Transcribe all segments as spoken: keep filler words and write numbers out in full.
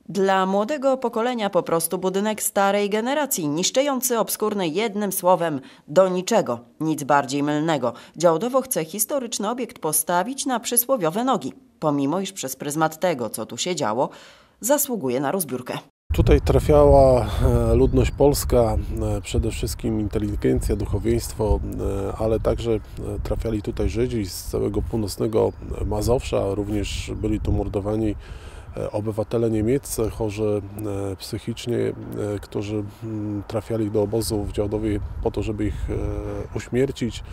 Dla młodego pokolenia po prostu budynek starej generacji, niszczący obskurny jednym słowem do niczego, nic bardziej mylnego. Działdowo chce historyczny obiekt postawić na przysłowiowe nogi, pomimo iż przez pryzmat tego, co tu się działo, zasługuje na rozbiórkę. Tutaj trafiała ludność polska, przede wszystkim inteligencja, duchowieństwo, ale także trafiali tutaj Żydzi z całego północnego Mazowsza. Również byli tu mordowani obywatele niemieccy, chorzy psychicznie, którzy trafiali do obozu w Działdowie po to, żeby ich uśmiercić.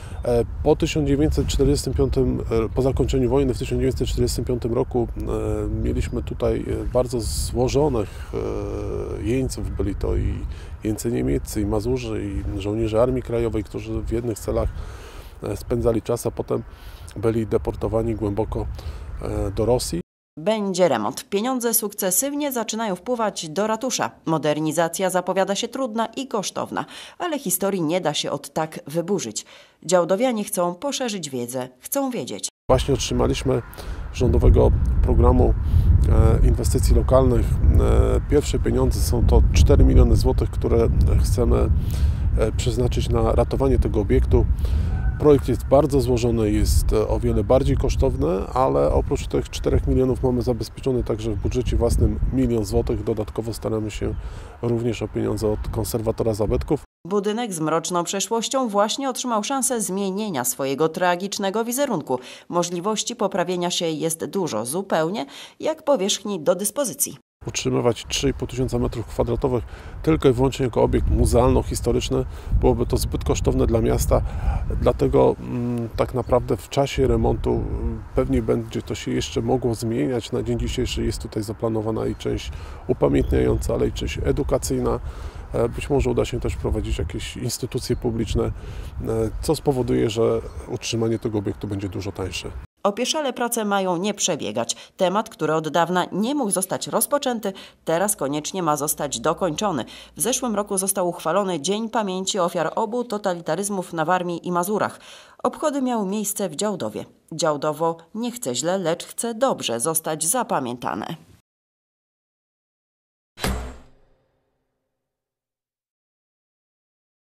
Po tysiąc dziewięćset czterdziestym piątym, po zakończeniu wojny w tysiąc dziewięćset czterdziestym piątym roku mieliśmy tutaj bardzo złożonych jeńców. Byli to i jeńcy niemieccy, i Mazurzy, i żołnierze Armii Krajowej, którzy w jednych celach spędzali czas, a potem byli deportowani głęboko do Rosji. Będzie remont. Pieniądze sukcesywnie zaczynają wpływać do ratusza. Modernizacja zapowiada się trudna i kosztowna, ale historii nie da się od tak wyburzyć. Działdowianie chcą poszerzyć wiedzę, chcą wiedzieć. Właśnie otrzymaliśmy rządowego programu inwestycji lokalnych. Pierwsze pieniądze są to cztery miliony złotych, które chcemy przeznaczyć na ratowanie tego obiektu. Projekt jest bardzo złożony, jest o wiele bardziej kosztowny, ale oprócz tych czterech milionów mamy zabezpieczony także w budżecie własnym milion złotych. Dodatkowo staramy się również o pieniądze od konserwatora zabytków. Budynek z mroczną przeszłością właśnie otrzymał szansę zmienienia swojego tragicznego wizerunku. Możliwości poprawienia się jest dużo, zupełnie jak powierzchni do dyspozycji. Utrzymywać trzy i pół tysiąca metrów kwadratowych tylko i wyłącznie jako obiekt muzealno-historyczny byłoby to zbyt kosztowne dla miasta, dlatego mm, tak naprawdę w czasie remontu pewnie będzie to się jeszcze mogło zmieniać. Na dzień dzisiejszy jest tutaj zaplanowana i część upamiętniająca, ale i część edukacyjna. Być może uda się też wprowadzić jakieś instytucje publiczne, co spowoduje, że utrzymanie tego obiektu będzie dużo tańsze. Opieszale prace mają nie przebiegać. Temat, który od dawna nie mógł zostać rozpoczęty, teraz koniecznie ma zostać dokończony. W zeszłym roku został uchwalony Dzień Pamięci Ofiar obu totalitaryzmów na Warmii i Mazurach. Obchody miały miejsce w Działdowie. Działdowo nie chce źle, lecz chce dobrze zostać zapamiętane.